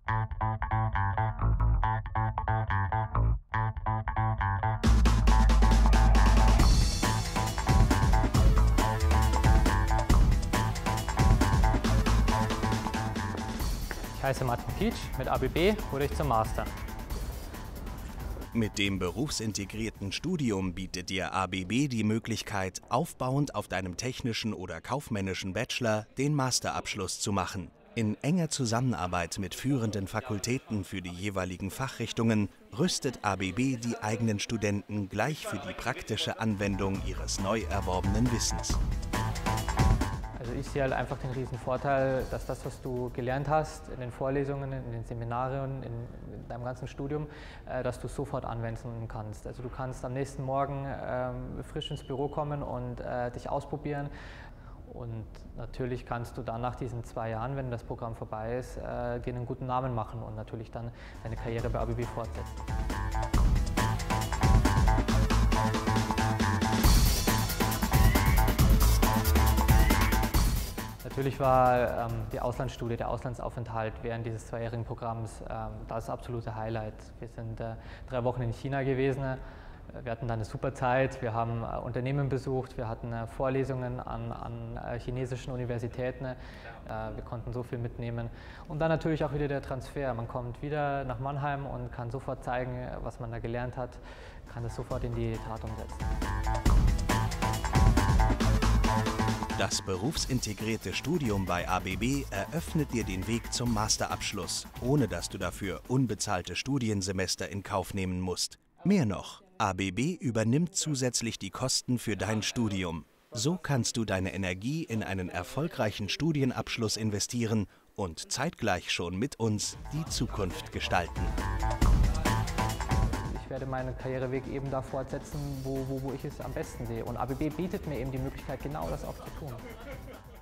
Ich heiße Martin Pietsch, mit ABB wurde ich zum Master. Mit dem berufsintegrierten Studium bietet dir ABB die Möglichkeit, aufbauend auf deinem technischen oder kaufmännischen Bachelor den Masterabschluss zu machen. In enger Zusammenarbeit mit führenden Fakultäten für die jeweiligen Fachrichtungen rüstet ABB die eigenen Studenten gleich für die praktische Anwendung ihres neu erworbenen Wissens. Also ich sehe halt einfach den riesen Vorteil, dass das, was du gelernt hast in den Vorlesungen, in den Seminaren, in deinem ganzen Studium, dass du sofort anwenden kannst. Also du kannst am nächsten Morgen frisch ins Büro kommen und dich ausprobieren. Und natürlich kannst du dann nach diesen 2 Jahren, wenn das Programm vorbei ist, dir einen guten Namen machen und natürlich dann deine Karriere bei ABB fortsetzen. Natürlich war die Auslandsstudie, der Auslandsaufenthalt während dieses 2-jährigen Programms das absolute Highlight. Wir sind 3 Wochen in China gewesen. Wir hatten da eine super Zeit, wir haben Unternehmen besucht, wir hatten Vorlesungen an chinesischen Universitäten, wir konnten so viel mitnehmen. Und dann natürlich auch wieder der Transfer. Man kommt wieder nach Mannheim und kann sofort zeigen, was man da gelernt hat, kann das sofort in die Tat umsetzen. Das berufsintegrierte Studium bei ABB eröffnet dir den Weg zum Masterabschluss, ohne dass du dafür unbezahlte Studiensemester in Kauf nehmen musst. Mehr noch, ABB übernimmt zusätzlich die Kosten für dein Studium. So kannst du deine Energie in einen erfolgreichen Studienabschluss investieren und zeitgleich schon mit uns die Zukunft gestalten. Ich werde meinen Karriereweg eben da fortsetzen, wo ich es am besten sehe. Und ABB bietet mir eben die Möglichkeit, genau das auch zu tun.